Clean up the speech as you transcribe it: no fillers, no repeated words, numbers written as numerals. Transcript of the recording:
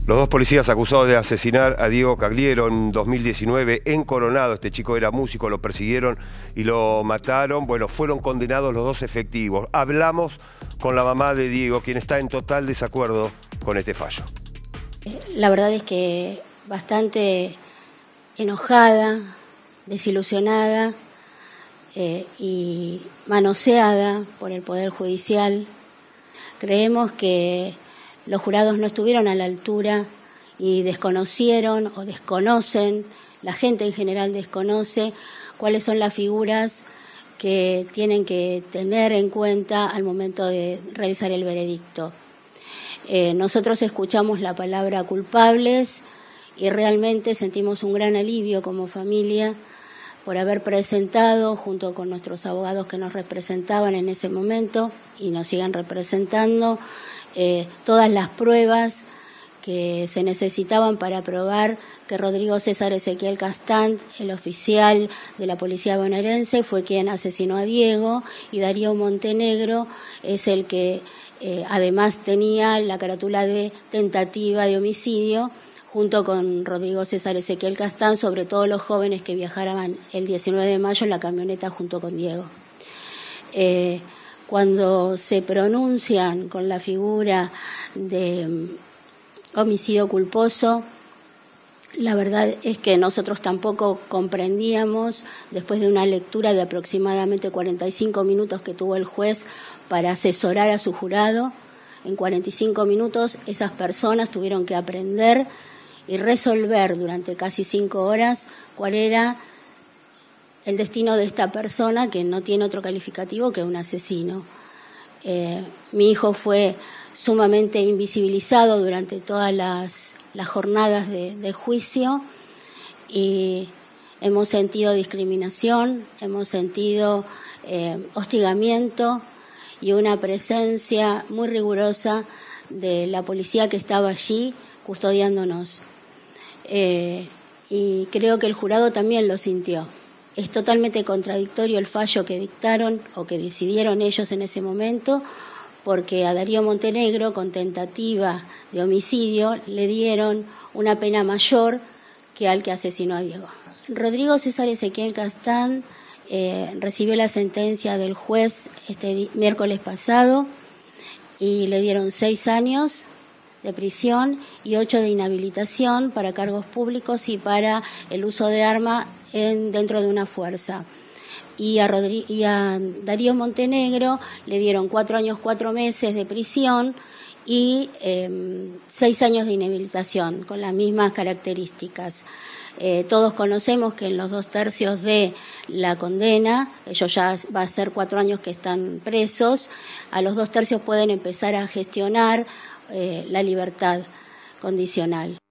Los dos policías acusados de asesinar a Diego Cagliero en 2019 en Coronado, este chico era músico, lo persiguieron y lo mataron. Bueno, fueron condenados los dos efectivos. Hablamos con la mamá de Diego, quien está en total desacuerdo con este fallo. La verdad es que bastante enojada, desilusionada y manoseada por el Poder Judicial. Creemos que los jurados no estuvieron a la altura y desconocieron o desconocen, la gente en general desconoce cuáles son las figuras que tienen que tener en cuenta al momento de realizar el veredicto. Nosotros escuchamos la palabra culpables y realmente sentimos un gran alivio como familia por haber presentado, junto con nuestros abogados que nos representaban en ese momento y nos sigan representando, todas las pruebas que se necesitaban para probar que Rodrigo César Ezequiel Castant, el oficial de la policía bonaerense, fue quien asesinó a Diego, y Darío Montenegro es el que además tenía la carátula de tentativa de homicidio, junto con Rodrigo César Ezequiel Castant, sobre todo los jóvenes que viajaban el 19 de mayo en la camioneta junto con Diego. Cuando se pronuncian con la figura de homicidio culposo, la verdad es que nosotros tampoco comprendíamos, después de una lectura de aproximadamente 45 minutos que tuvo el juez para asesorar a su jurado. En 45 minutos esas personas tuvieron que aprender y resolver durante casi 5 horas cuál era el destino de esta persona, que no tiene otro calificativo que un asesino. Mi hijo fue sumamente invisibilizado durante todas las jornadas de juicio, y hemos sentido discriminación, hemos sentido hostigamiento y una presencia muy rigurosa de la policía que estaba allí custodiándonos. Y creo que el jurado también lo sintió. Es totalmente contradictorio el fallo que dictaron o que decidieron ellos en ese momento, porque a Darío Montenegro, con tentativa de homicidio, le dieron una pena mayor que al que asesinó a Diego. Rodrigo César Ezequiel Castant recibió la sentencia del juez este miércoles pasado y le dieron 6 años de prisión y 8 de inhabilitación para cargos públicos y para el uso de arma dentro de una fuerza. Y a Darío Montenegro le dieron 4 años 4 meses de prisión y 6 años de inhabilitación, con las mismas características. Todos conocemos que en los 2/3 de la condena, ellos ya va a ser 4 años que están presos, a los 2/3 pueden empezar a gestionar la libertad condicional.